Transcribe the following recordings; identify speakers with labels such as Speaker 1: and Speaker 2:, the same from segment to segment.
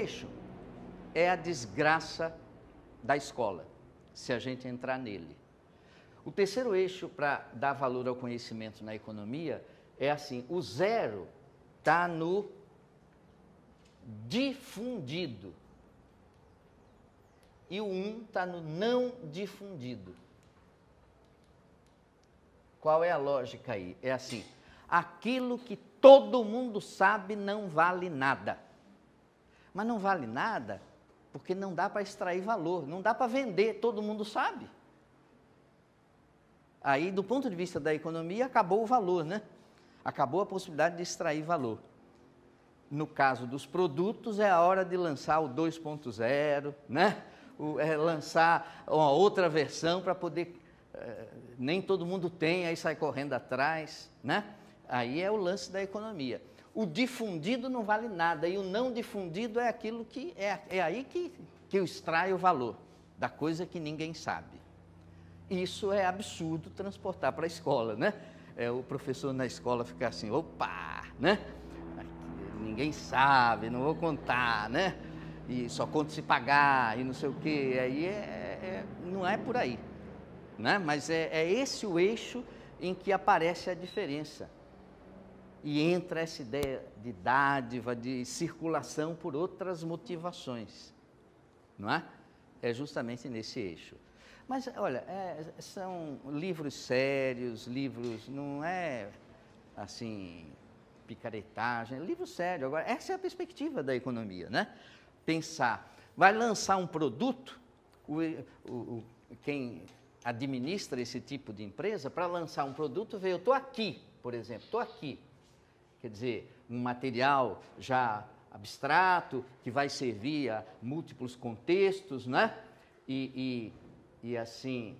Speaker 1: eixo é a desgraça da escola, se a gente entrar nele. O terceiro eixo para dar valor ao conhecimento na economia é assim, o zero está no difundido e o 1 está no não difundido. Qual é a lógica aí? É assim, aquilo que todo mundo sabe não vale nada. Mas não vale nada porque não dá para extrair valor, não dá para vender, todo mundo sabe. Aí, do ponto de vista da economia, acabou o valor, né? Acabou a possibilidade de extrair valor. No caso dos produtos, é a hora de lançar o 2.0, né? Lançar uma outra versão para poder... nem todo mundo tem, aí sai correndo atrás, né? Aí é o lance da economia. O difundido não vale nada, e o não difundido é aquilo que... É aí que eu extraio o valor da coisa que ninguém sabe. Isso é absurdo transportar para a escola, né? O professor na escola fica assim, opa, né? Ninguém sabe, não vou contar, né? E só conta se pagar e não sei o quê. Aí não é por aí, né? Mas é esse o eixo em que aparece a diferença. E entra essa ideia de dádiva, de circulação por outras motivações, não é? É justamente nesse eixo. Mas, olha, são livros sérios, livros, não é, assim, picaretagem, é livro sério. Agora, essa é a perspectiva da economia, né? Pensar, vai lançar um produto, quem administra esse tipo de empresa, para lançar um produto, vê, eu estou aqui, por exemplo, estou aqui. Quer dizer, um material já abstrato, que vai servir a múltiplos contextos, né? E assim,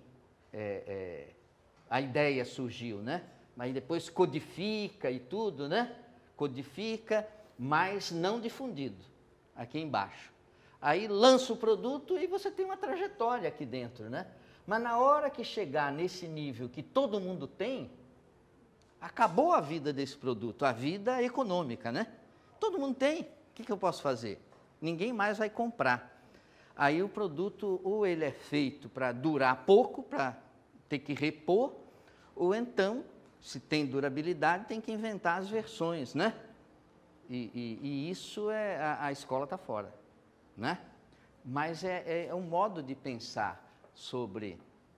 Speaker 1: a ideia surgiu, né? Mas depois codifica e tudo, né? Codifica, mas não difundido, aqui embaixo. Aí lança o produto e você tem uma trajetória aqui dentro, né? Mas na hora que chegar nesse nível que todo mundo tem, acabou a vida desse produto, a vida econômica, né? Todo mundo tem, o que eu posso fazer? Ninguém mais vai comprar. Aí o produto, ou ele é feito para durar pouco, para ter que repor, ou então, se tem durabilidade, tem que inventar as versões, né? E isso a escola está fora, né? Mas é um modo de pensar sobre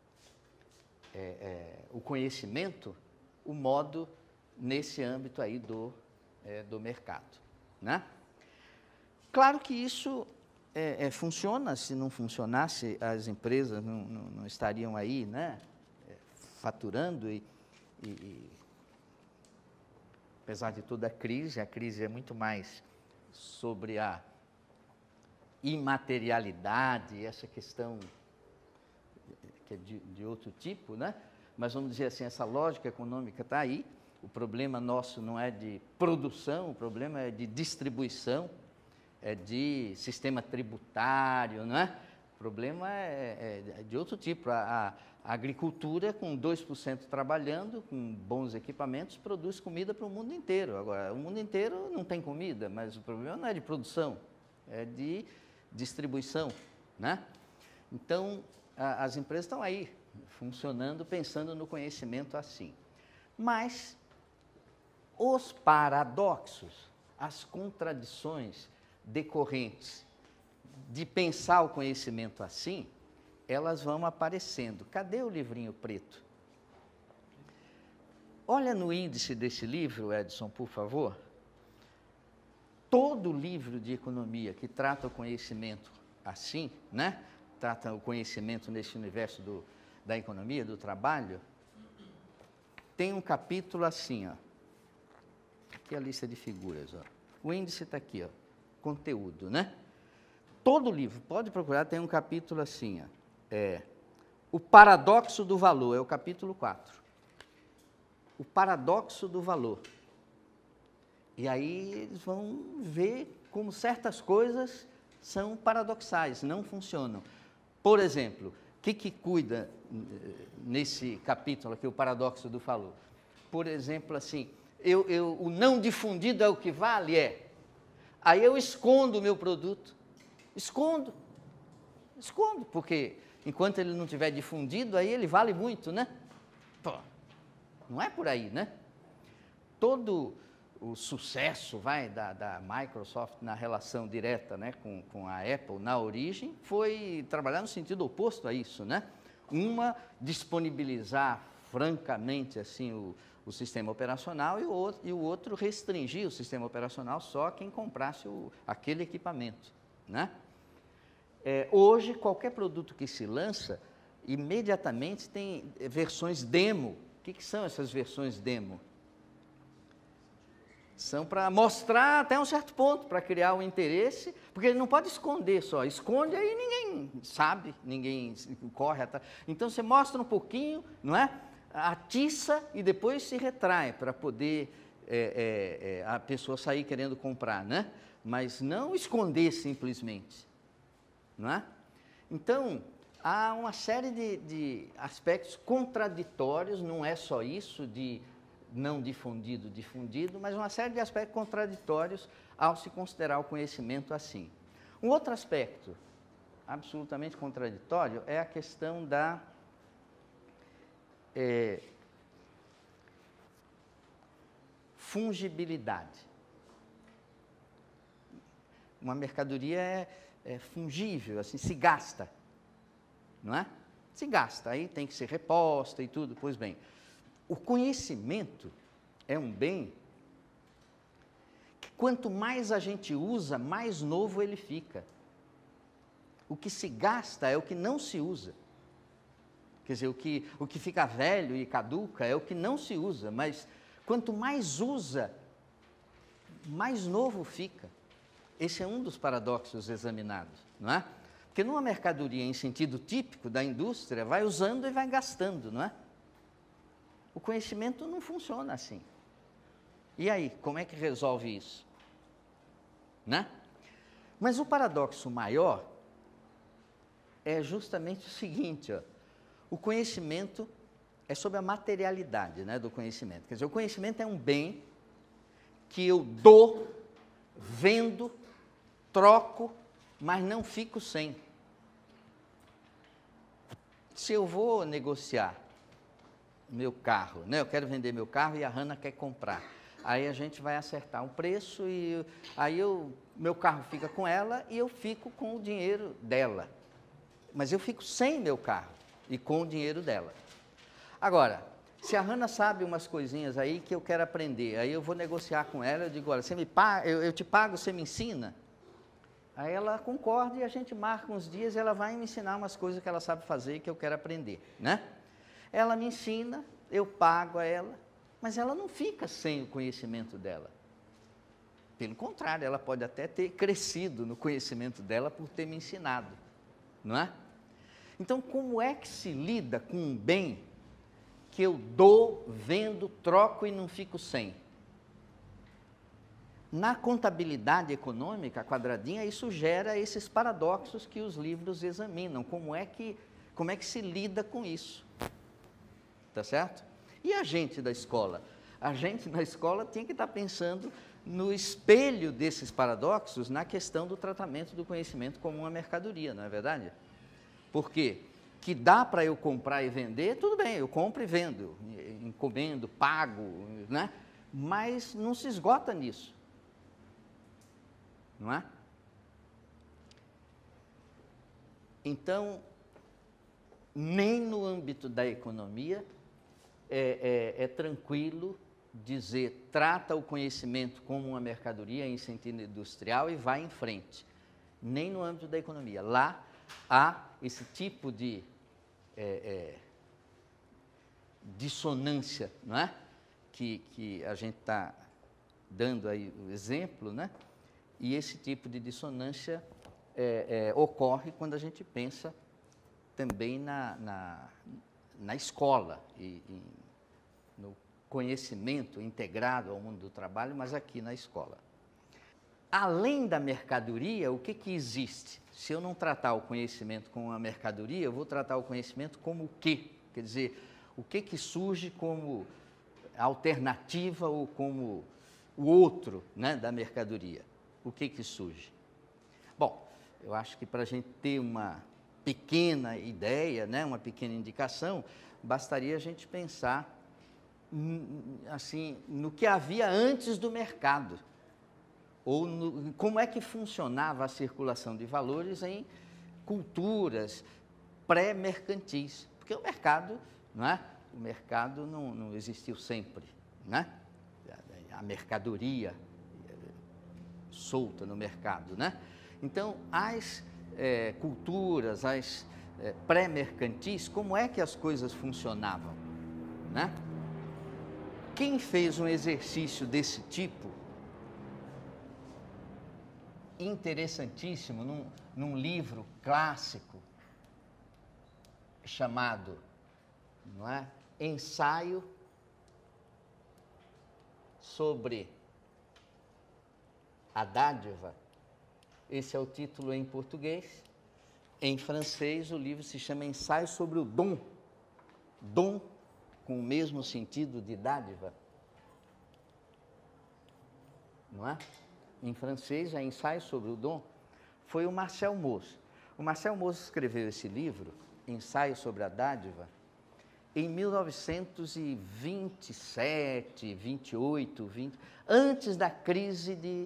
Speaker 1: o conhecimento, o modo nesse âmbito aí do mercado, né? Claro que isso funciona. Se não funcionasse, as empresas não estariam aí, né, faturando e apesar de toda a crise é muito mais sobre a imaterialidade, essa questão que é de outro tipo, né? Mas vamos dizer assim, essa lógica econômica está aí. O problema nosso não é de produção, o problema é de distribuição, é de sistema tributário, não é? O problema é de outro tipo. A agricultura, com 2% trabalhando, com bons equipamentos, produz comida para o mundo inteiro. Agora, o mundo inteiro não tem comida, mas o problema não é de produção, é de distribuição, né? Então, as empresas estão aí, funcionando, pensando no conhecimento assim. Mas os paradoxos, as contradições decorrentes de pensar o conhecimento assim, elas vão aparecendo. Cadê o livrinho preto? Olha no índice desse livro, Edson, por favor. Todo livro de economia que trata o conhecimento assim, né? Trata o conhecimento nesse universo da economia, do trabalho, tem um capítulo assim, ó. Aqui é a lista de figuras, ó. O índice está aqui, ó. Conteúdo, né? Todo livro, pode procurar, tem um capítulo assim, ó. O paradoxo do valor, é o capítulo 4. O paradoxo do valor. E aí eles vão ver como certas coisas são paradoxais, não funcionam. Por exemplo, o que cuida nesse capítulo aqui, o paradoxo do valor? Por exemplo, assim, o não difundido é o que vale? Aí eu escondo o meu produto, Escondo. Escondo, porque enquanto ele não tiver difundido, aí ele vale muito, né? Pô, não é por aí, né? Todo o sucesso da Microsoft na relação direta, né, com a Apple na origem foi trabalhar no sentido oposto a isso, né? Uma, disponibilizar francamente assim o sistema operacional e o outro restringir o sistema operacional só a quem comprasse aquele equipamento, né? Hoje, qualquer produto que se lança, imediatamente tem versões demo. O que são essas versões demo? São para mostrar até um certo ponto, para criar o interesse, porque ele não pode esconder só. Esconde, aí ninguém sabe, ninguém corre atrás. Então, você mostra um pouquinho, não é? Atiça e depois se retrai para poder a pessoa sair querendo comprar, né? Mas não esconder simplesmente, não é? Então, há uma série de aspectos contraditórios, não é só isso de não difundido, mas uma série de aspectos contraditórios ao se considerar o conhecimento assim. Um outro aspecto absolutamente contraditório é a questão da fungibilidade. Uma mercadoria é fungível, assim, se gasta, não é? Se gasta, aí tem que ser reposta e tudo. Pois bem, o conhecimento é um bem que quanto mais a gente usa, mais novo ele fica. O que se gasta é o que não se usa. Quer dizer, o que fica velho e caduca é o que não se usa, mas quanto mais usa, mais novo fica. Esse é um dos paradoxos examinados, não é? Porque numa mercadoria em sentido típico da indústria, vai usando e vai gastando, não é? O conhecimento não funciona assim. E aí, como é que resolve isso? Né? Mas o paradoxo maior é justamente o seguinte, ó, o conhecimento é sobre a materialidade, né, do conhecimento. Quer dizer, o conhecimento é um bem que eu dou, vendo, troco, mas não fico sem. Se eu vou negociar meu carro, né? Eu quero vender meu carro e a Hannah quer comprar. Aí a gente vai acertar um preço e aí meu carro fica com ela e eu fico com o dinheiro dela. Mas eu fico sem meu carro e com o dinheiro dela. Agora, se a Hannah sabe umas coisinhas aí que eu quero aprender, aí eu vou negociar com ela, eu digo, olha, você me paga, eu te pago, você me ensina? Aí ela concorda e a gente marca uns dias e ela vai me ensinar umas coisas que ela sabe fazer e que eu quero aprender, né? Ela me ensina, eu pago a ela, mas ela não fica sem o conhecimento dela. Pelo contrário, ela pode até ter crescido no conhecimento dela por ter me ensinado, não é? Então, como é que se lida com um bem que eu dou, vendo, troco e não fico sem? Na contabilidade econômica quadradinha, isso gera esses paradoxos que os livros examinam. Como é que se lida com isso? Tá certo? E a gente da escola? A gente na escola tem que estar pensando no espelho desses paradoxos na questão do tratamento do conhecimento como uma mercadoria, não é verdade? Porque que dá para eu comprar e vender, tudo bem, eu compro e vendo, encomendo, pago, né? Mas não se esgota nisso, não é? Então, nem no âmbito da economia é tranquilo dizer, trata o conhecimento como uma mercadoria em sentido industrial e vai em frente. Nem no âmbito da economia. Lá há esse tipo de dissonância, não é? Que a gente está dando aí o exemplo, né? E esse tipo de dissonância ocorre quando a gente pensa também na escola e no conhecimento integrado ao mundo do trabalho, mas aqui na escola. Além da mercadoria, o que existe? Se eu não tratar o conhecimento como uma mercadoria, eu vou tratar o conhecimento como o quê? Quer dizer, o que surge como alternativa ou como o outro, né, da mercadoria? O que surge? Bom, eu acho que para a gente ter uma pequena ideia, né, uma pequena indicação, bastaria a gente pensar assim, no que havia antes do mercado, ou como é que funcionava a circulação de valores em culturas pré-mercantis, porque o mercado, não é? O mercado não existiu sempre, né? A mercadoria solta no mercado, né? Então, as culturas, as pré-mercantis, como é que as coisas funcionavam, né? Quem fez um exercício desse tipo, interessantíssimo, num livro clássico, chamado, não é? Ensaio sobre a dádiva. Esse é o título em português. Em francês, o livro se chama Ensaio sobre o Don. Don, com o mesmo sentido de dádiva. Não é? Em francês, é Ensaio sobre o Don. Foi o Marcel Mauss. O Marcel Mauss escreveu esse livro, Ensaio sobre a Dádiva, em 1927, 28, 20, antes da crise de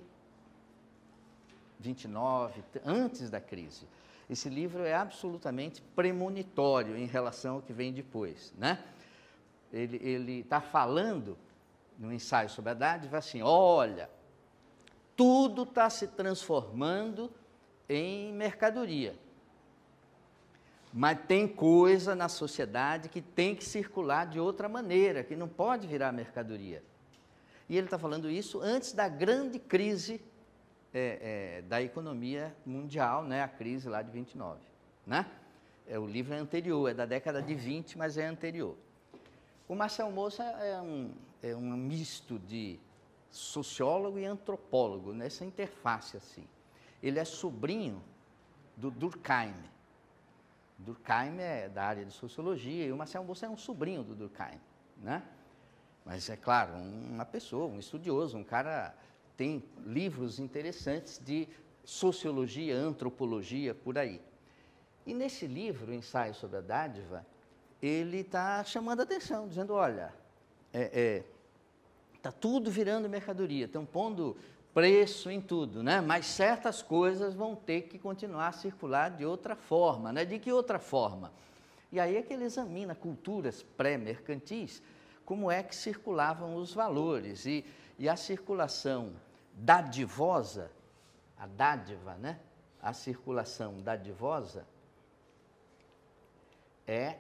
Speaker 1: 29, antes da crise. Esse livro é absolutamente premonitório em relação ao que vem depois, né? Ele está falando, no Ensaio sobre a Dádiva, assim, olha, tudo está se transformando em mercadoria. Mas tem coisa na sociedade que tem que circular de outra maneira, que não pode virar mercadoria. E ele está falando isso antes da grande crise da economia mundial, né? A crise lá de 29. Né? O livro é anterior, é da década de 20, mas é anterior. O Marcel Mauss é um misto de sociólogo e antropólogo, nessa interface assim. Ele é sobrinho do Durkheim. Durkheim é da área de sociologia e o Marcel Mauss é um sobrinho do Durkheim, né? Mas é claro, uma pessoa, um estudioso, um cara tem livros interessantes de sociologia, antropologia, por aí. E nesse livro, o Ensaio sobre a Dádiva, ele está chamando a atenção, dizendo, olha, está tudo virando mercadoria, estão pondo preço em tudo, né? Mas certas coisas vão ter que continuar a circular de outra forma, né? De que outra forma? E aí é que ele examina culturas pré-mercantis, como é que circulavam os valores, e a circulação dadivosa, a dádiva, né? A circulação dadivosa é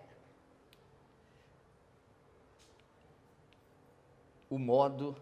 Speaker 1: o modo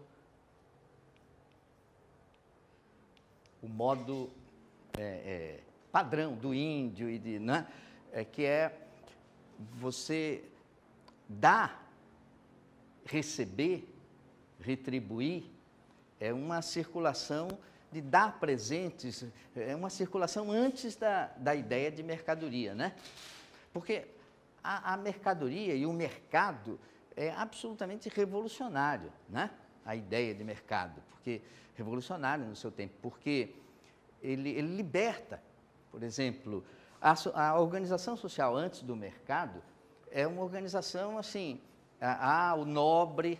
Speaker 1: padrão do índio, e né? Que é você dar, receber, retribuir, é uma circulação de dar presentes, é uma circulação antes da ideia de mercadoria, né? Porque a mercadoria e o mercado é absolutamente revolucionário, né? A ideia de mercado, porque revolucionário no seu tempo, porque ele liberta, por exemplo, a organização social antes do mercado é uma organização assim, o nobre,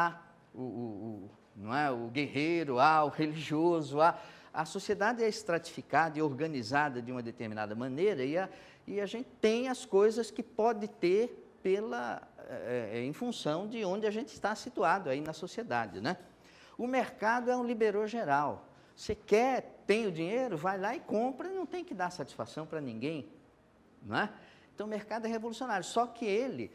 Speaker 1: não é, o guerreiro, o religioso, a sociedade é estratificada e organizada de uma determinada maneira, e a gente tem as coisas que pode ter em função de onde a gente está situado aí na sociedade, né? O mercado é um liberou geral. Você tem o dinheiro, vai lá e compra, não tem que dar satisfação para ninguém, não é? Então o mercado é revolucionário, só que ele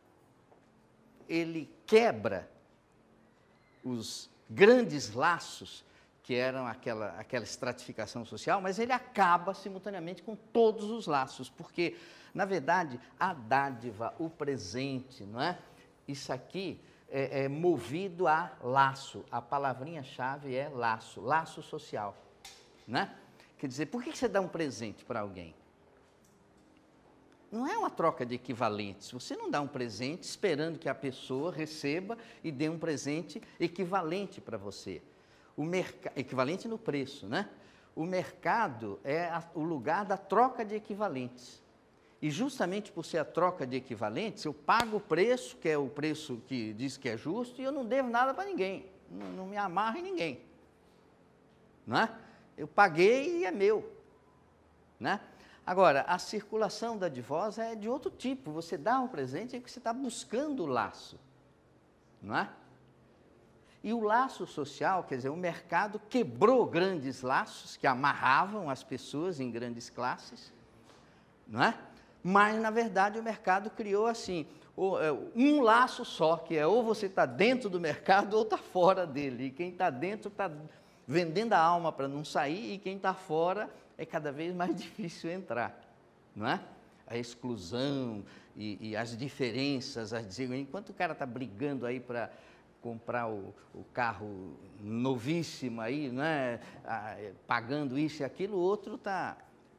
Speaker 1: quebra os grandes laços que eram aquela estratificação social, mas ele acaba simultaneamente com todos os laços, porque, na verdade, a dádiva, o presente, não é? Isso aqui é movido a laço. A palavrinha-chave é laço, laço social, né? Quer dizer, por que você dá um presente para alguém? Não é uma troca de equivalentes. Você não dá um presente esperando que a pessoa receba e dê um presente equivalente para você. Equivalente no preço, né? o mercado é o lugar da troca de equivalentes. E justamente por ser a troca de equivalentes, eu pago o preço, que é o preço que diz que é justo, e eu não devo nada para ninguém, não me amarro em ninguém. Não é? Eu paguei e é meu. Né? Agora, a circulação da dadivosa é de outro tipo. Você dá um presente e você está buscando o laço. Não é? E o laço social, quer dizer, o mercado quebrou grandes laços que amarravam as pessoas em grandes classes, não é? Mas, na verdade, o mercado criou assim, um laço só, que é ou você está dentro do mercado ou está fora dele. E quem está dentro está vendendo a alma para não sair, e quem está fora é cada vez mais difícil entrar, não é? A exclusão e as diferenças, as desigualdades. Enquanto o cara está brigando aí para comprar o carro novíssimo aí, né? Pagando isso e aquilo, o outro está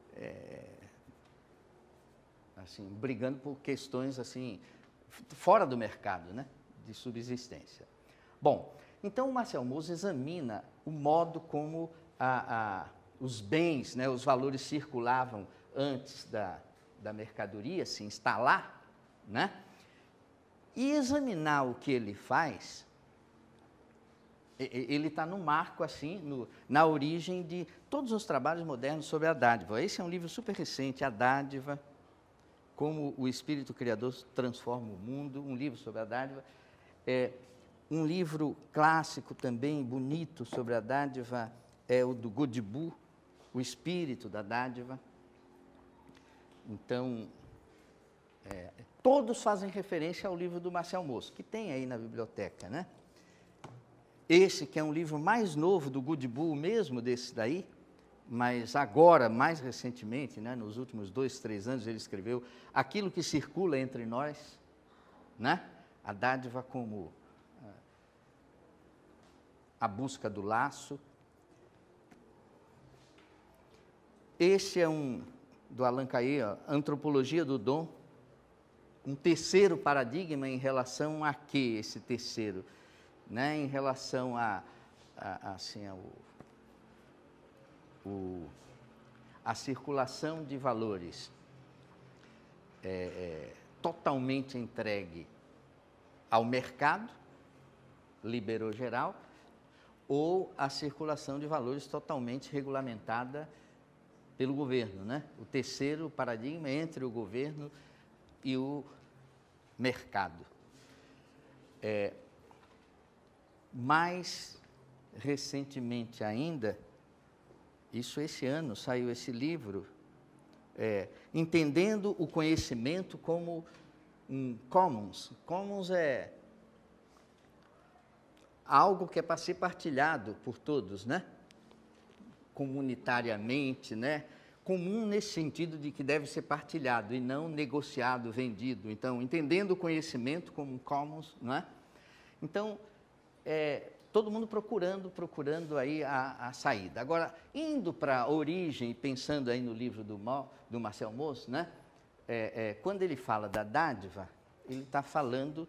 Speaker 1: assim, brigando por questões assim, fora do mercado, né? De subsistência. Bom, então o Marcel Mauss examina o modo como os bens, né, os valores circulavam antes da mercadoria se instalar, né? E examinar o que ele faz, ele está no marco, assim, na origem de todos os trabalhos modernos sobre a dádiva. Esse é um livro super recente, A Dádiva, Como o Espírito Criador Transforma o Mundo, um livro sobre a dádiva. Um livro clássico também, bonito, sobre a dádiva, é o do Godbout, O Espírito da Dádiva. Então, todos fazem referência ao livro do Marcel Mauss, que tem aí na biblioteca, né? Esse que é um livro mais novo do Godbout mesmo, desse daí, mas agora, mais recentemente, né, nos últimos 2, 3 anos, ele escreveu Aquilo que Circula Entre Nós, né? A dádiva como a busca do laço. Esse é do Allan Kardec, Antropologia do Dom, um terceiro paradigma em relação a quê, esse terceiro? Né, em relação a circulação de valores totalmente entregue ao mercado, liberou geral, ou a circulação de valores totalmente regulamentada pelo governo, né? O terceiro paradigma entre o governo e o mercado. Mais recentemente ainda, isso esse ano, saiu esse livro, Entendendo o Conhecimento como um Commons. Commons é algo que é para ser partilhado por todos, né? Comunitariamente, né? Comum nesse sentido de que deve ser partilhado e não negociado, vendido. Então, entendendo o conhecimento como um commons, não é? Então, todo mundo procurando aí a saída. Agora, indo para a origem, pensando aí no livro do Marcel Mauss, né? Quando ele fala da dádiva, ele está falando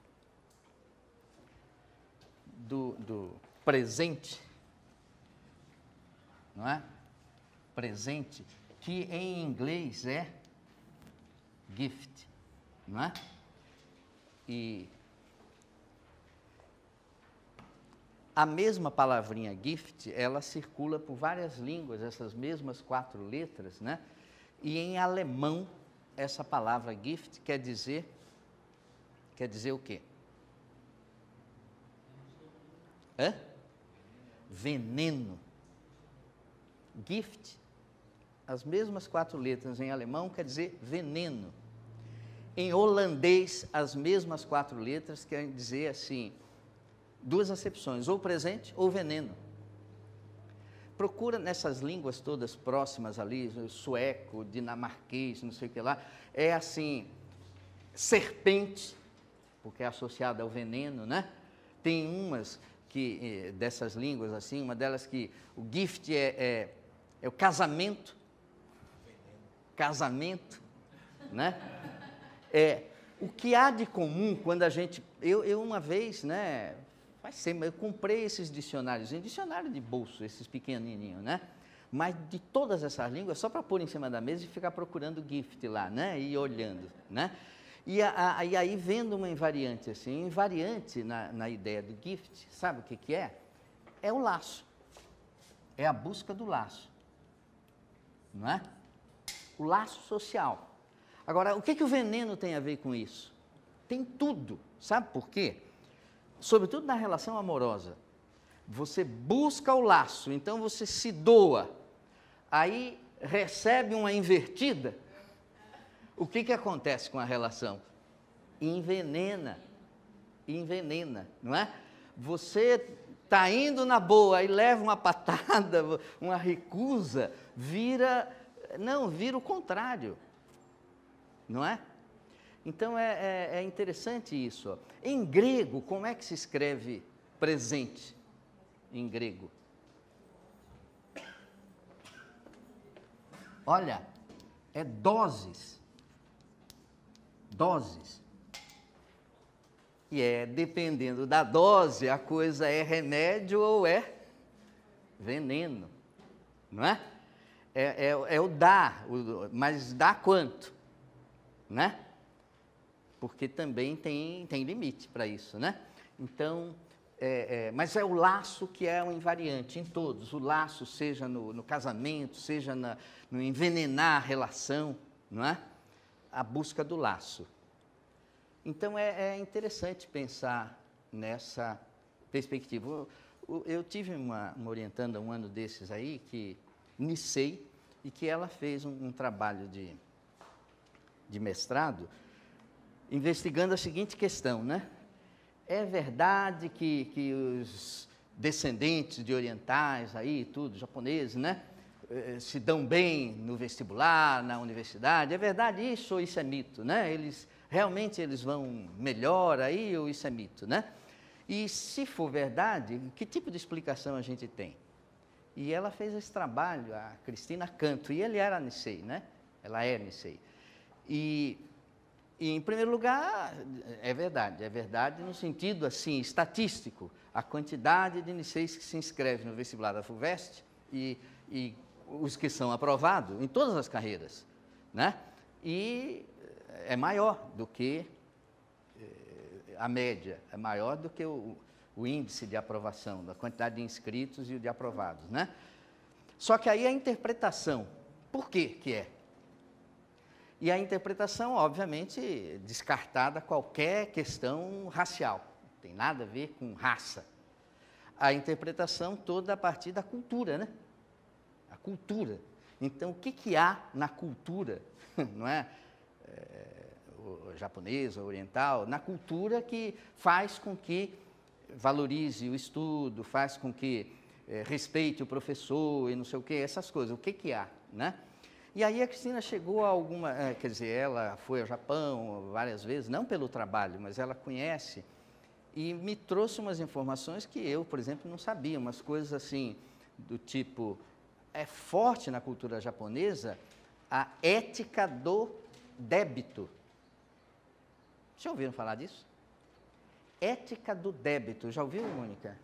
Speaker 1: do presente, não é? Presente, que em inglês é gift, não é? E a mesma palavrinha gift, ela circula por várias línguas, essas mesmas 4 letras, né? E em alemão, essa palavra gift quer dizer o quê? Veneno. Gift, as mesmas 4 letras em alemão, quer dizer veneno. Em holandês, as mesmas 4 letras querem dizer assim, 2 acepções, ou presente ou veneno. Procura nessas línguas todas próximas ali, sueco, dinamarquês, não sei o que lá, é assim, serpente, porque é associada ao veneno, né? Tem umas que, dessas línguas assim, uma delas que o gift é o casamento, né? O que há de comum quando a gente, eu uma vez, né, eu comprei esses dicionários, dicionário de bolso, esses pequenininhos, né? Mas de todas essas línguas, só para pôr em cima da mesa e ficar procurando gift lá, né? E olhando, né? E aí vendo uma invariante assim, invariante na ideia do gift, sabe o que que é? É o laço, é a busca do laço, não é? O laço social. Agora, o que que o veneno tem a ver com isso? Tem tudo, sabe por quê? Sobretudo na relação amorosa. Você busca o laço, então você se doa, aí recebe uma invertida, o que que acontece com a relação? Envenena, não é? Você está indo na boa e leva uma patada, uma recusa, vira o contrário, não é? Então é interessante isso. Ó. Em grego, como é que se escreve presente? Em grego. Olha, é doses. Doses. E dependendo da dose, a coisa é remédio ou é veneno, não é? É o dar, mas dá quanto, né? Porque também tem limite para isso, né? Então, mas é o laço que é o invariante em todos. O laço, seja no casamento, seja no envenenar a relação, não é? A busca do laço. Então, é interessante pensar nessa perspectiva. Eu tive uma orientanda um ano desses aí, que Nicei, e que ela fez um trabalho de mestrado, investigando a seguinte questão, né? É verdade que os descendentes de orientais aí, tudo, japoneses, né? Se dão bem no vestibular, na universidade. É verdade isso ou isso é mito, né? Realmente eles vão melhor aí ou isso é mito, né? E se for verdade, que tipo de explicação a gente tem? E ela fez esse trabalho, a Cristina Canto, e ele era Nicei, né? Ela é Nicei. E em primeiro lugar, é verdade no sentido assim, estatístico, a quantidade de Niceis que se inscrevem no vestibular da FUVEST e os que são aprovados em todas as carreiras, né? E é maior do que a média, é maior do que o índice de aprovação, da quantidade de inscritos e o de aprovados, né? Só que aí a interpretação, por que é? E a interpretação, obviamente, descartada qualquer questão racial, não tem nada a ver com raça. A interpretação toda a partir da cultura, né? A cultura. Então, o que há na cultura, não é? O japonês, o oriental, na cultura que faz com que valorize o estudo, faz com que respeite o professor e não sei o quê, essas coisas, o que há, né? E aí a Cristina chegou a quer dizer, ela foi ao Japão várias vezes, não pelo trabalho, mas ela conhece, e me trouxe umas informações que eu, por exemplo, não sabia, umas coisas assim, do tipo, é forte na cultura japonesa a ética do débito. Já ouviram falar disso? Ética do débito, já ouviu, Mônica?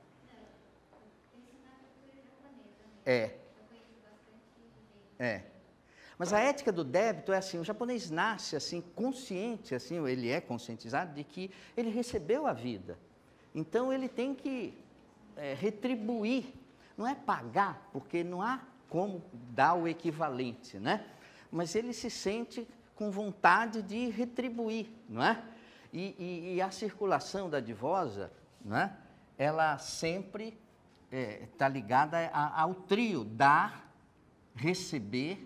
Speaker 1: Mas a ética do débito é assim, o japonês nasce assim, consciente, assim, ele é conscientizado de que ele recebeu a vida. Então ele tem que retribuir, não é pagar, porque não há como dar o equivalente, né? Mas ele se sente com vontade de retribuir, não é? E a circulação da dadivosa, não é? Ela sempre está ligada ao trio dar, receber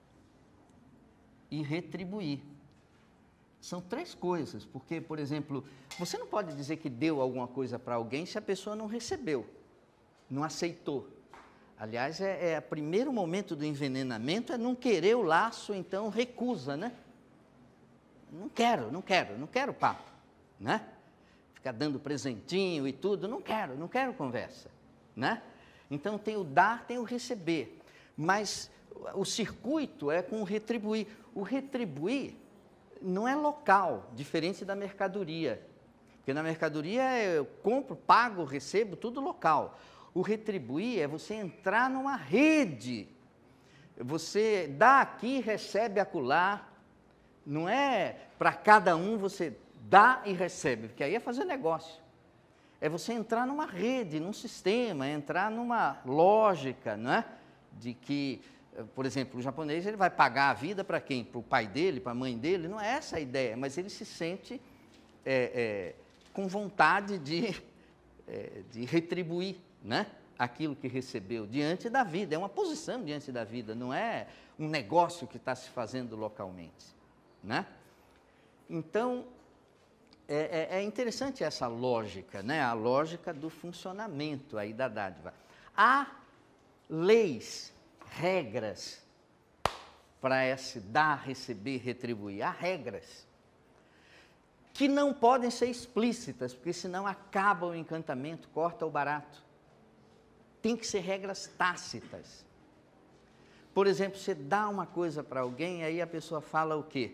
Speaker 1: e retribuir. São três coisas, porque, por exemplo, você não pode dizer que deu alguma coisa para alguém se a pessoa não recebeu, não aceitou. Aliás, o primeiro momento do envenenamento é não querer o laço, então recusa, né? Não quero papo, né? Ficar dando presentinho e tudo, não quero conversa, né? Então tem o dar, tem o receber, mas o circuito é com o retribuir. O retribuir não é local, diferente da mercadoria, porque na mercadoria eu compro, pago, recebo, tudo local. O retribuir é você entrar numa rede Você dá aqui, recebe acolá. Não é para cada um você dá e recebe, porque aí é fazer negócio. É você entrar numa rede, num sistema, entrar numa lógica, não é? De que, por exemplo, o japonês ele vai pagar a vida para quem? Para o pai dele, para a mãe dele? Não é essa a ideia, mas ele se sente com vontade de retribuir, né? Aquilo que recebeu diante da vida. É uma posição diante da vida, não é um negócio que está se fazendo localmente, né? Então, é interessante essa lógica, né? A lógica do funcionamento aí da dádiva. Há leis, regras para esse dar, receber, retribuir. Há regras que não podem ser explícitas, porque senão acaba o encantamento, corta o barato. Tem que ser regras tácitas. Por exemplo, você dá uma coisa para alguém, aí a pessoa fala o quê?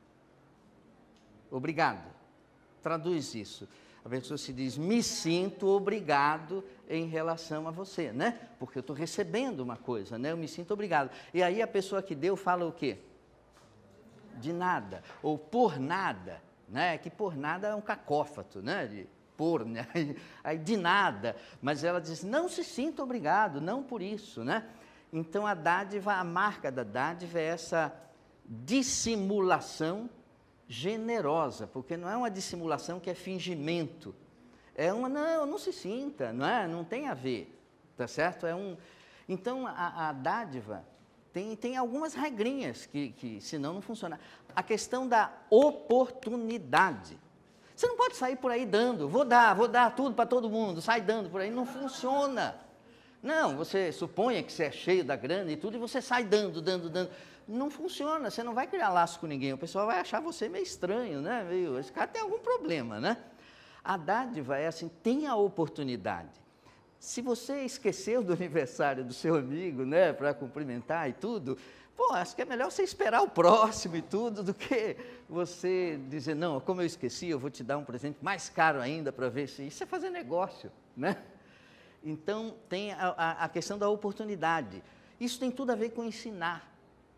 Speaker 1: Obrigado. Traduz isso. A pessoa se diz, me sinto obrigado em relação a você, né? Porque eu estou recebendo uma coisa, né? Eu me sinto obrigado. E aí a pessoa que deu fala o quê? De nada. Ou por nada, né? Que por nada é um cacófato, né? De por, né? Aí de nada. Mas ela diz, não se sinta obrigado, não por isso, né? Então a dádiva, a marca da dádiva é essa dissimulação generosa, porque não é uma dissimulação que é fingimento, é uma, não se sinta, não é? Não tem a ver, tá certo? Então a dádiva tem algumas regrinhas que senão não funciona. A questão da oportunidade. Você não pode sair por aí dando, vou dar tudo para todo mundo, sai dando por aí, não funciona. Não, você suponha que você é cheio da grana e tudo, e você sai dando. Não funciona, você não vai criar laço com ninguém, o pessoal vai achar você meio estranho, né? Esse cara tem algum problema, né? A dádiva é assim, tem a oportunidade. Se você esqueceu do aniversário do seu amigo, né, para cumprimentar e tudo, pô, acho que é melhor você esperar o próximo e tudo, do que você dizer, não, como eu esqueci, eu vou te dar um presente mais caro ainda para ver se... Isso é fazer negócio, né? Então, tem a questão da oportunidade. Isso tem tudo a ver com ensinar.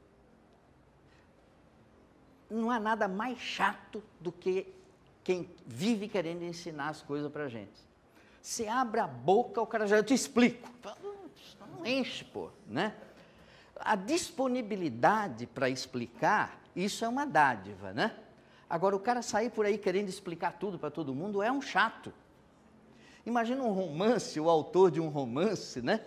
Speaker 1: Não há nada mais chato do que quem vive querendo ensinar as coisas para a gente. Você abre a boca, o cara já, eu te explico. Não enche, pô, né? A disponibilidade para explicar, isso é uma dádiva, né? Agora, o cara sair por aí querendo explicar tudo para todo mundo é um chato. Imagina um romance, o autor de um romance, né?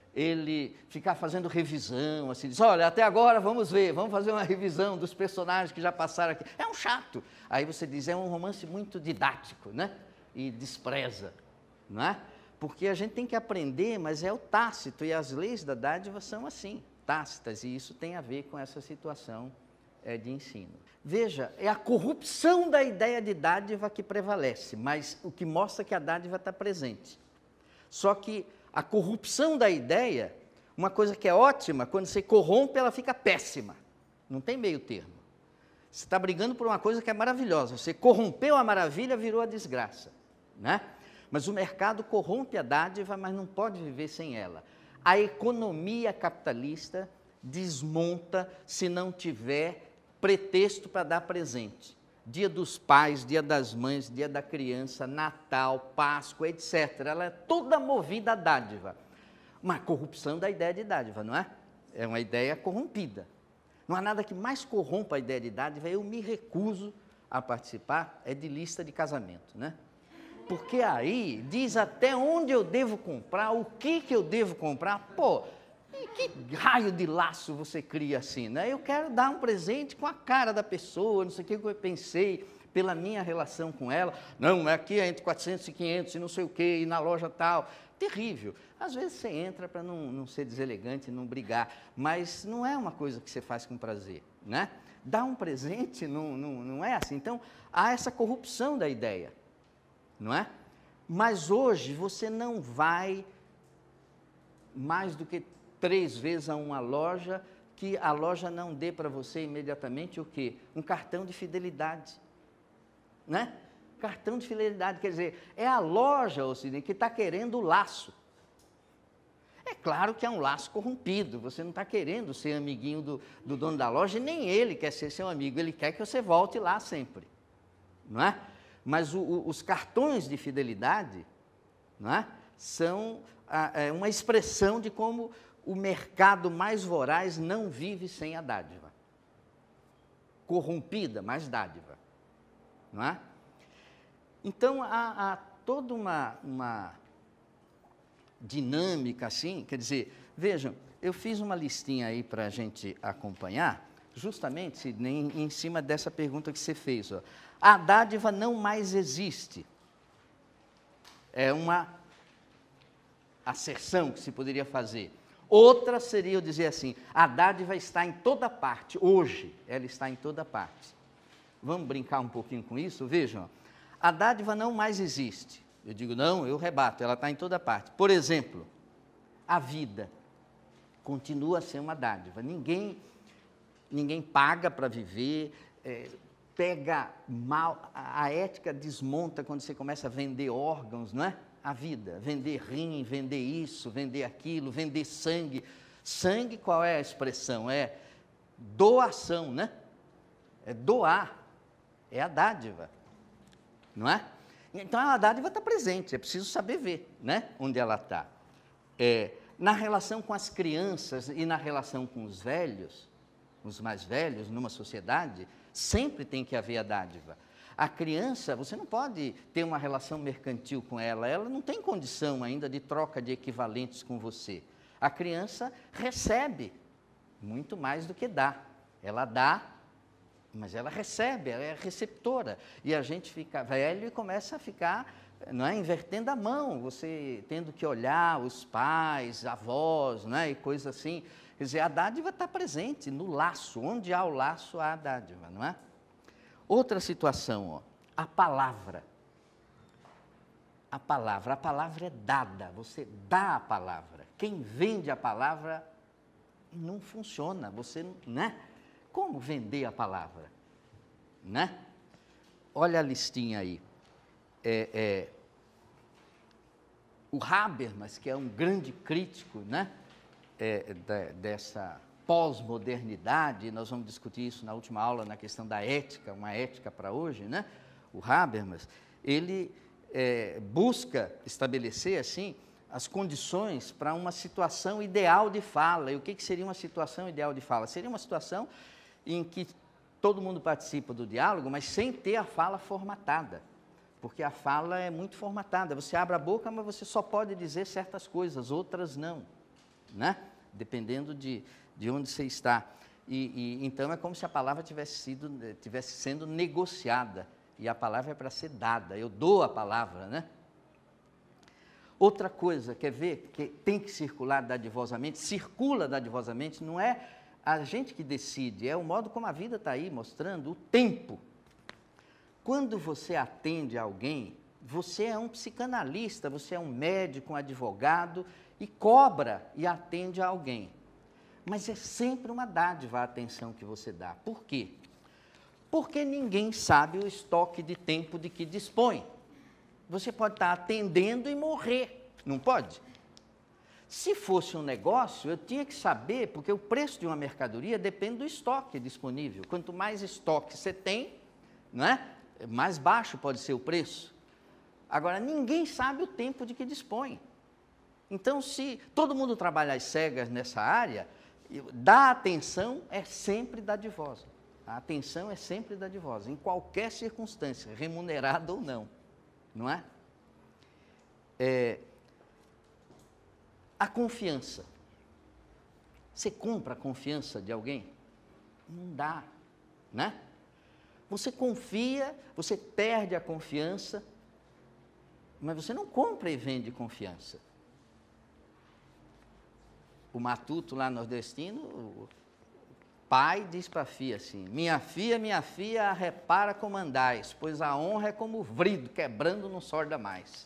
Speaker 1: Ele ficar fazendo revisão, assim, diz, olha, até agora vamos fazer uma revisão dos personagens que já passaram aqui. É um chato. Aí você diz, é um romance muito didático, né? E despreza, não é? Porque a gente tem que aprender, mas é o tácito, e as leis da dádiva são assim, tácitas, e isso tem a ver com essa situação de ensino. Veja, é a corrupção da ideia de dádiva que prevalece, mas o que mostra que a dádiva está presente. Só que a corrupção da ideia, uma coisa que é ótima, quando você corrompe, ela fica péssima. Não tem meio termo. Você está brigando por uma coisa que é maravilhosa. Você corrompeu a maravilha, virou a desgraça, né? Mas o mercado corrompe a dádiva, mas não pode viver sem ela. A economia capitalista desmonta se não tiver pretexto para dar presente. Dia dos pais, dia das mães, dia da criança, Natal, Páscoa, etc. Ela é toda movida à dádiva. Uma corrupção da ideia de dádiva, não é? É uma ideia corrompida. Não há nada que mais corrompa a ideia de dádiva. Eu me recuso a participar de lista de casamento, né? Porque aí diz até onde eu devo comprar, o que eu devo comprar. Pô, que raio de laço você cria assim, né? Eu quero dar um presente com a cara da pessoa, não sei o que eu pensei, pela minha relação com ela. Não, aqui é entre 400 e 500 e não sei o que, e na loja tal. Terrível. Às vezes você entra para não ser deselegante, não brigar, mas não é uma coisa que você faz com prazer, né? Dar um presente não é assim. Então, há essa corrupção da ideia, não é? Mas hoje você não vai mais do que 3 vezes a uma loja, que a loja não dê para você imediatamente o quê? Um cartão de fidelidade, né? Cartão de fidelidade, quer dizer, é a loja, Ocidente, que está querendo o laço. É claro que é um laço corrompido, você não está querendo ser amiguinho do dono da loja, e nem ele quer ser seu amigo, ele quer que você volte lá sempre, não é? Mas os cartões de fidelidade, não é? São uma expressão de como o mercado mais voraz não vive sem a dádiva. Corrompida, mas dádiva, não é? Então, há toda uma dinâmica assim, quer dizer, vejam, eu fiz uma listinha aí para a gente acompanhar, justamente, Sidney, em cima dessa pergunta que você fez. Ó. A dádiva não mais existe. É uma asserção que se poderia fazer. Outra seria eu dizer assim, a dádiva está em toda parte, hoje ela está em toda parte. Vamos brincar um pouquinho com isso? Vejam, a dádiva não mais existe. Eu digo, não, eu rebato, ela está em toda parte. Por exemplo, a vida continua a ser uma dádiva. Ninguém paga para viver, pega mal, a ética desmonta quando você começa a vender órgãos, não é? A vida, vender rim, vender isso, vender aquilo, vender sangue. Sangue, qual é a expressão? É doação, né? É doar, é a dádiva, não é? Então, a dádiva está presente, é preciso saber ver, né, onde ela está. Na relação com as crianças e na relação com os velhos, os mais velhos, numa sociedade, sempre tem que haver a dádiva. A criança, você não pode ter uma relação mercantil com ela, ela não tem condição ainda de troca de equivalentes com você. A criança recebe muito mais do que dá. Ela dá, mas ela recebe, ela é receptora. E a gente fica velho e começa a ficar, não é, invertendo a mão, você tendo que olhar os pais, avós, não é, e coisas assim. Quer dizer, a dádiva está presente no laço, onde há o laço, há a dádiva, não é? Outra situação, ó, a palavra. A palavra é dada, você dá a palavra. Quem vende a palavra não funciona, você, né? Como vender a palavra? Né? Olha a listinha aí. O Habermas, que é um grande crítico, né? Dessa pós-modernidade, nós vamos discutir isso na última aula, na questão da ética, uma ética para hoje, né? O Habermas, ele busca estabelecer, assim, as condições para uma situação ideal de fala. E o que seria uma situação ideal de fala? Seria uma situação em que todo mundo participa do diálogo, mas sem ter a fala formatada, porque a fala é muito formatada. Você abre a boca, mas você só pode dizer certas coisas, outras não, né? Dependendo de onde você está. Então, é como se a palavra tivesse sendo negociada, e a palavra é para ser dada, eu dou a palavra, né? Outra coisa, quer ver, que tem que circular dadivosamente, circula dadivosamente, não é a gente que decide, é o modo como a vida está aí, mostrando o tempo. Quando você atende alguém, você é um psicanalista, você é um médico, um advogado, e cobra e atende a alguém. Mas é sempre uma dádiva a atenção que você dá. Por quê? Porque ninguém sabe o estoque de tempo de que dispõe. Você pode estar atendendo e morrer, não pode? Se fosse um negócio, eu tinha que saber, porque o preço de uma mercadoria depende do estoque disponível. Quanto mais estoque você tem, não é? Mais baixo pode ser o preço. Agora, ninguém sabe o tempo de que dispõe. Então, se todo mundo trabalha às cegas nessa área, dar atenção é sempre dadivosa. A atenção é sempre dadivosa, em qualquer circunstância, remunerada ou não, não é? A confiança. Você compra a confiança de alguém? Não dá, né? Você confia, você perde a confiança, mas você não compra e vende confiança. O matuto lá nordestino, o pai diz para a filha assim, minha filha, repara como andais, pois a honra é como o vrido, quebrando não sorda mais.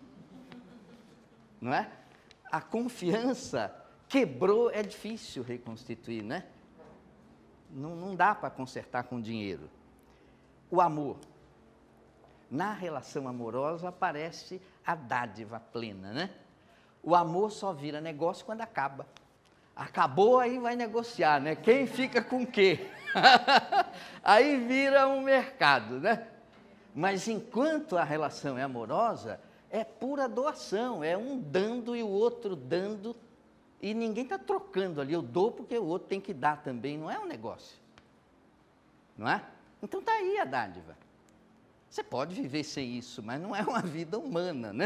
Speaker 1: Não é? A confiança quebrou, é difícil reconstituir, né? Não dá para consertar com dinheiro. O amor. Na relação amorosa aparece a dádiva plena, né? O amor só vira negócio quando acaba. Acabou, aí vai negociar, né? Quem fica com o quê? Aí vira um mercado, né? Mas enquanto a relação é amorosa, é pura doação, é um dando e o outro dando, e ninguém está trocando ali. Eu dou porque o outro tem que dar também, não é um negócio. Não é? Então está aí a dádiva. Você pode viver sem isso, mas não é uma vida humana, né?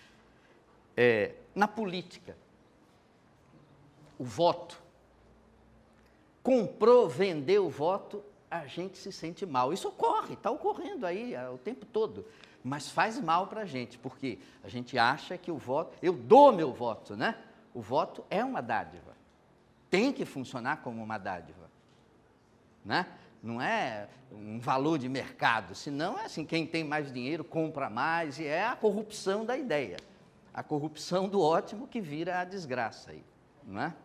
Speaker 1: Na política, o voto. Comprou, vendeu o voto, a gente se sente mal. Isso ocorre, está ocorrendo aí o tempo todo. Mas faz mal para a gente, porque a gente acha que o voto... Eu dou meu voto, né? O voto é uma dádiva. Tem que funcionar como uma dádiva. Né? Não é um valor de mercado, senão é assim, quem tem mais dinheiro compra mais, e é a corrupção da ideia. A corrupção do ótimo que vira a desgraça aí, não é?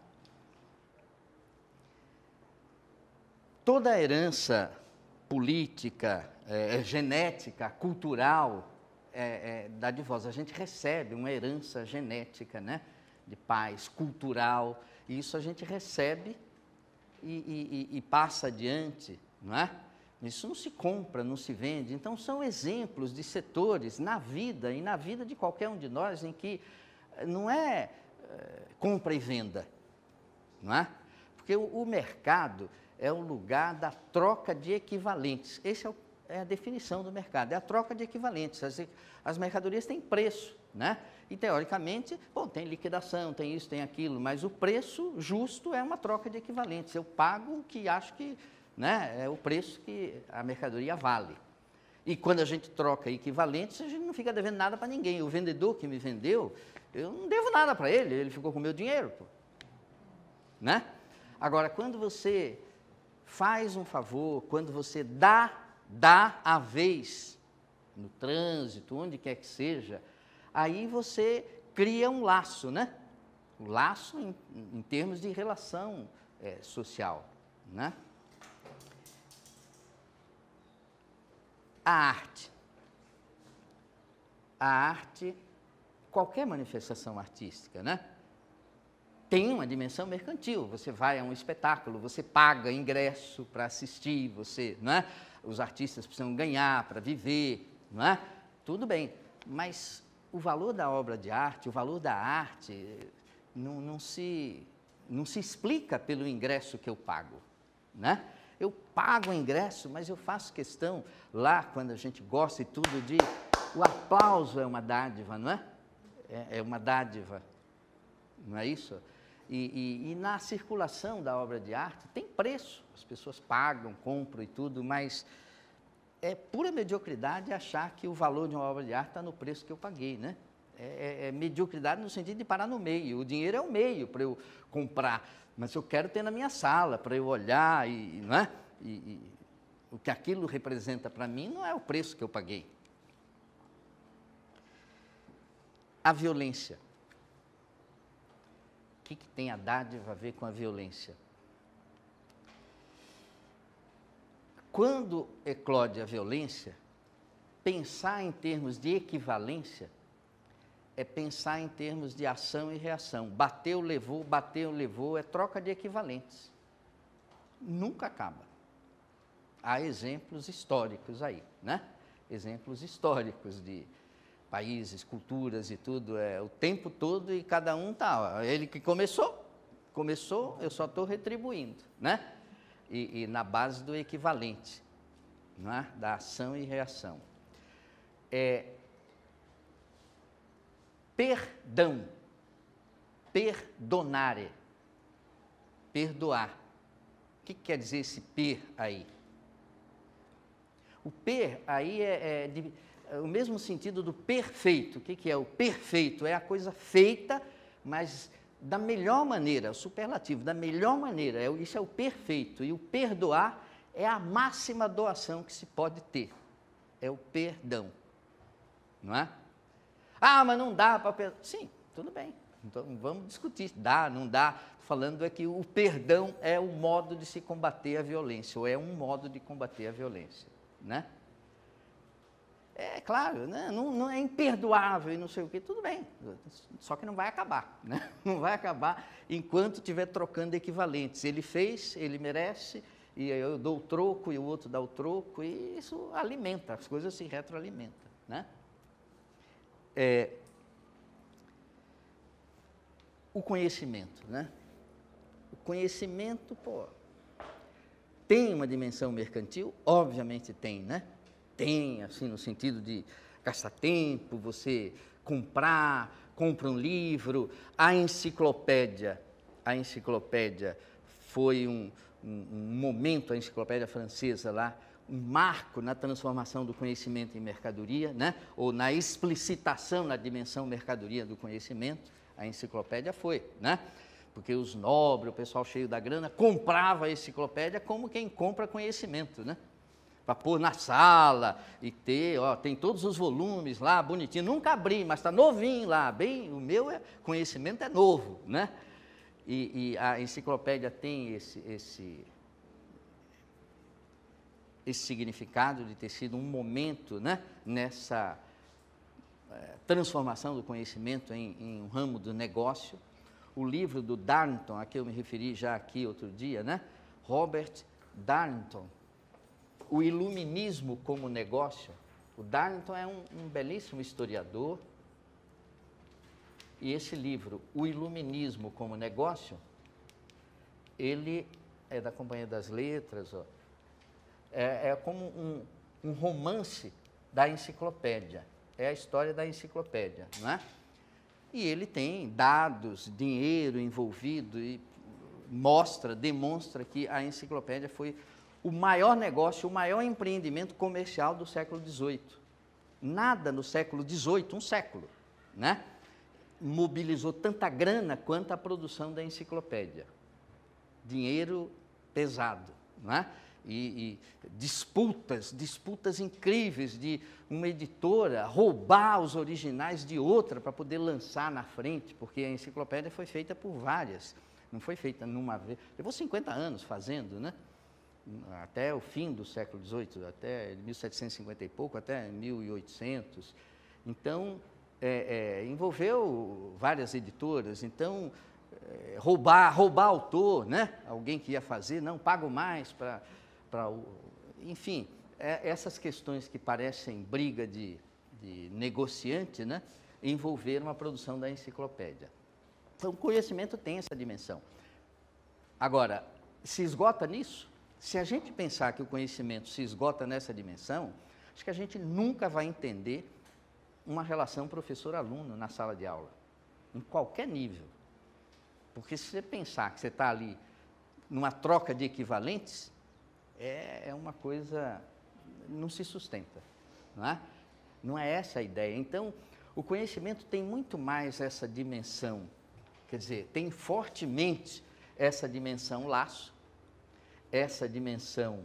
Speaker 1: Toda a herança política, genética, cultural, dadivosa. A gente recebe uma herança genética, né? De pais, cultural, e isso a gente recebe e passa adiante, não é? Isso não se compra, não se vende. Então, são exemplos de setores na vida, e na vida de qualquer um de nós, em que não é compra e venda, não é? Porque o mercado é o lugar da troca de equivalentes. Essa é a definição do mercado, é a troca de equivalentes. As mercadorias têm preço, né? E, teoricamente, bom, tem liquidação, tem isso, tem aquilo, mas o preço justo é uma troca de equivalentes. Eu pago o que acho que, né, é o preço que a mercadoria vale. E quando a gente troca equivalentes, a gente não fica devendo nada para ninguém. O vendedor que me vendeu, eu não devo nada para ele, ele ficou com o meu dinheiro, pô. Né? Agora, quando você faz um favor, quando você dá a vez, no trânsito, onde quer que seja, aí você cria um laço, né? O laço em termos de relação social, né? A arte, qualquer manifestação artística, né? Tem uma dimensão mercantil. Você vai a um espetáculo, você paga ingresso para assistir, você, não é? Os artistas precisam ganhar para viver, não é? Tudo bem, mas o valor da obra de arte, o valor da arte, não se explica pelo ingresso que eu pago, né? Eu pago o ingresso, mas eu faço questão, lá, quando a gente gosta e tudo, o aplauso é uma dádiva, não é? É uma dádiva, não é isso? E na circulação da obra de arte tem preço, as pessoas pagam, compram e tudo, mas é pura mediocridade achar que o valor de uma obra de arte está no preço que eu paguei, né? É mediocridade no sentido de parar no meio. O dinheiro é o meio para eu comprar, mas eu quero ter na minha sala para eu olhar, não é? E o que aquilo representa para mim não é o preço que eu paguei. A violência. O que tem a dádiva a ver com a violência? Quando eclode a violência, pensar em termos de equivalência é pensar em termos de ação e reação. Bateu, levou, é troca de equivalentes. Nunca acaba. Há exemplos históricos aí, né? Exemplos históricos de países, culturas e tudo, o tempo todo, e cada um está, ele que começou, eu só estou retribuindo, né? E na base do equivalente, não é? Da ação e reação. Perdão, perdonare, perdoar. O que quer dizer esse per aí? O per aí é o mesmo sentido do perfeito. O que é o perfeito? É a coisa feita, mas da melhor maneira, o superlativo, da melhor maneira. Isso é o perfeito. E o perdoar é a máxima doação que se pode ter. É o perdão. Não é? Ah, mas não dá para perdoar. Sim, tudo bem. Então vamos discutir. Dá, não dá. Falando é que o perdão é o modo de se combater a violência, ou é um modo de combater a violência, né? É claro, né? Não é imperdoável e não sei o quê, tudo bem, só que não vai acabar, né? Não vai acabar enquanto estiver trocando equivalentes. Ele fez, ele merece, e eu dou o troco e o outro dá o troco, e isso alimenta, as coisas se retroalimentam, né? O conhecimento, né? O conhecimento, tem uma dimensão mercantil? Obviamente tem, né? Tem, assim, no sentido de gastar tempo, você compra um livro. A enciclopédia foi um momento, a enciclopédia francesa lá, um marco na transformação do conhecimento em mercadoria, né? Ou na explicitação na dimensão mercadoria do conhecimento. A enciclopédia foi, né? Porque os nobres, o pessoal cheio da grana, comprava a enciclopédia como quem compra conhecimento, né? Para pôr na sala e ter, tem todos os volumes lá, bonitinho. Nunca abri, mas está novinho lá, o meu conhecimento é novo, né? E a enciclopédia tem esse significado de ter sido um momento, né, nessa transformação do conhecimento em um ramo do negócio. O livro do Darnton, a que eu me referi já aqui outro dia, né? Robert Darnton, O Iluminismo como Negócio. O Darnton é um belíssimo historiador, e esse livro, O Iluminismo como Negócio, ele é da Companhia das Letras, é como um romance da enciclopédia, é a história da enciclopédia, não é? E ele tem dados, dinheiro envolvido e demonstra que a enciclopédia foi o maior negócio, o maior empreendimento comercial do século XVIII. Nada no século XVIII, um século, né, mobilizou tanta grana quanto a produção da enciclopédia. Dinheiro pesado, né? E disputas incríveis de uma editora roubar os originais de outra para poder lançar na frente, porque a enciclopédia foi feita por várias, não foi feita numa vez. Levou 50 anos fazendo, né? Até o fim do século XVIII, até 1750 e pouco, até 1800. Então, envolveu várias editoras. Então, roubar autor, né? Alguém que ia fazer, não, pago mais para enfim, essas questões que parecem briga de negociante, né? Envolveram a produção da enciclopédia. Então, o conhecimento tem essa dimensão. Agora, se esgota nisso? Se a gente pensar que o conhecimento se esgota nessa dimensão, acho que a gente nunca vai entender uma relação professor-aluno na sala de aula, em qualquer nível. Porque se você pensar que você está ali numa troca de equivalentes, é uma coisa, não se sustenta, não é? Não é essa a ideia. Então, o conhecimento tem muito mais essa dimensão, quer dizer, tem fortemente essa dimensão laço, essa dimensão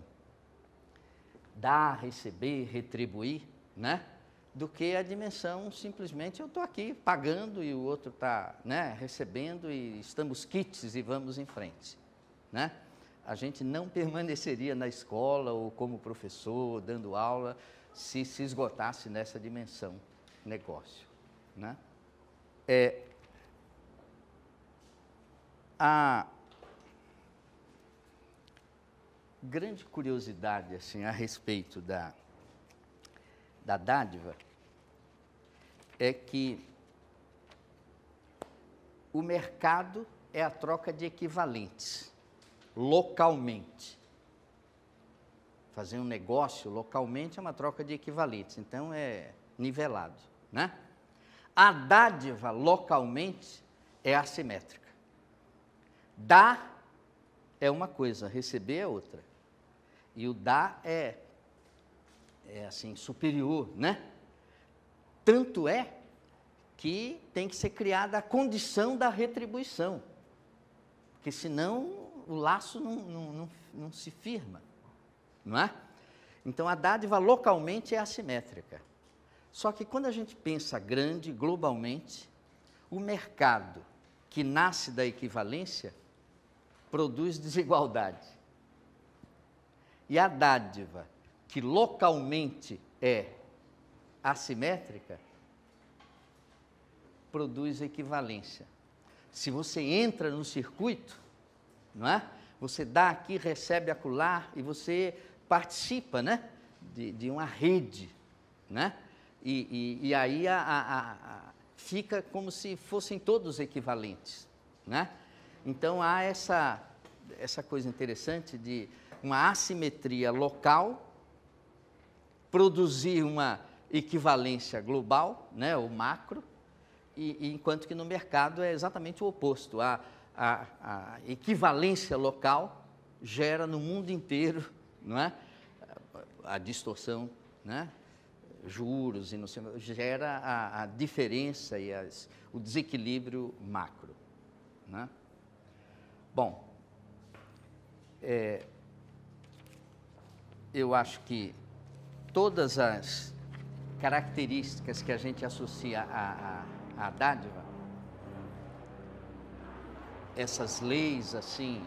Speaker 1: dar, receber, retribuir, né? Do que a dimensão simplesmente eu estou aqui pagando e o outro está, né, recebendo e estamos quites e vamos em frente, né? A gente não permaneceria na escola ou como professor, dando aula, se esgotasse nessa dimensão negócio, né? A grande curiosidade assim, a respeito da dádiva é que o mercado é a troca de equivalentes, localmente. Fazer um negócio localmente é uma troca de equivalentes, então é nivelado, né? A dádiva localmente é assimétrica. Dar é uma coisa, receber é outra. E o dar é assim, superior, né? Tanto é que tem que ser criada a condição da retribuição, porque senão o laço não se firma, não é? Então, a dádiva localmente é assimétrica. Só que quando a gente pensa grande, globalmente, o mercado que nasce da equivalência produz desigualdade. E a dádiva que localmente é assimétrica, produz equivalência. Se você entra no circuito, não é? Você dá aqui, recebe acolá, e você participa, né? de uma rede, né? E aí fica como se fossem todos equivalentes, né? Então há essa coisa interessante de uma assimetria local produzir uma equivalência global, né? O macro, e enquanto que no mercado é exatamente o oposto. A equivalência local gera no mundo inteiro, não é? A distorção, né? Juros, e não sei, gera a diferença e o desequilíbrio macro, né? Bom, eu acho que todas as características que a gente associa à dádiva, essas leis assim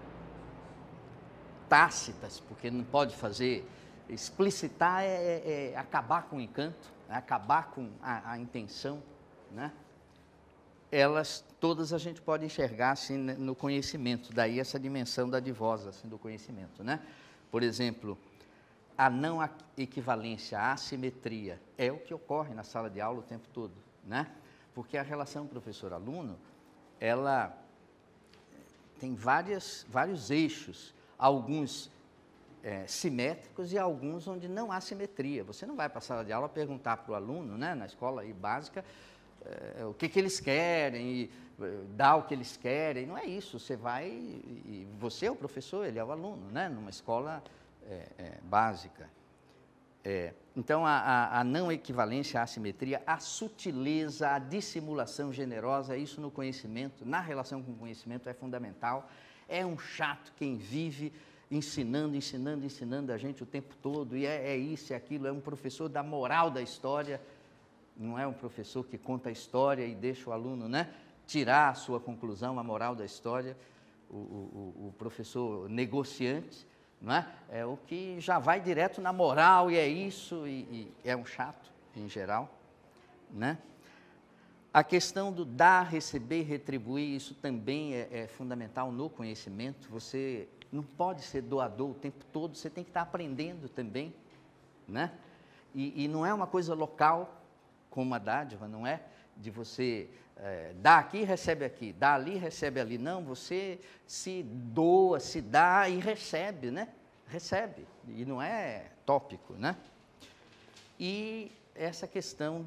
Speaker 1: tácitas, porque não pode fazer, explicitar é acabar com o encanto, é acabar com a intenção, né? Elas todas a gente pode enxergar assim no conhecimento, daí essa dimensão dadivosa assim, do conhecimento, né? Por exemplo, a não equivalência, a assimetria, é o que ocorre na sala de aula o tempo todo, né? Porque a relação professor-aluno, ela tem vários eixos, alguns simétricos e alguns onde não há simetria. Você não vai para a sala de aula perguntar para o aluno, né, na escola aí básica, o que eles querem, e dar o que eles querem. Não é isso, você vai, e você é o professor, ele é o aluno, né, numa escola básica. Então, a não equivalência, a assimetria, a sutileza, a dissimulação generosa, isso no conhecimento, na relação com o conhecimento é fundamental. É um chato quem vive ensinando a gente o tempo todo, e é isso e aquilo, é um professor da moral da história, não é um professor que conta a história e deixa o aluno, né, tirar a sua conclusão, a moral da história, o professor negociante, não é? É o que já vai direto na moral, e é isso, e é um chato, em geral, né? A questão do dar, receber, retribuir, isso também é fundamental no conhecimento. Você não pode ser doador o tempo todo, você tem que estar aprendendo também, né? E não é uma coisa local, como a dádiva, não é? De você dar aqui, recebe aqui, dá ali, recebe ali. Não, você se doa, se dá e recebe, né? Recebe, e não é tópico, né? E essa questão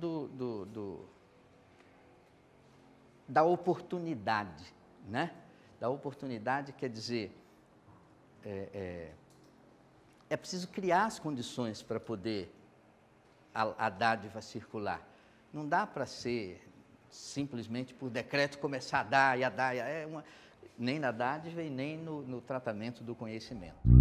Speaker 1: da oportunidade, né? Da oportunidade quer dizer, é preciso criar as condições para poder a dádiva circular. Não dá para ser simplesmente por decreto começar a dar, nem na dádiva e nem no tratamento do conhecimento.